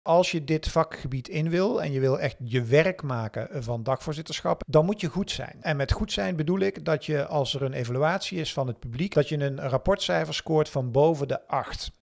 Als je dit vakgebied in wil en je wil echt je werk maken van dagvoorzitterschap, dan moet je goed zijn. En met goed zijn bedoel ik dat je, als er een evaluatie is van het publiek, dat je een rapportcijfer scoort van boven de 8.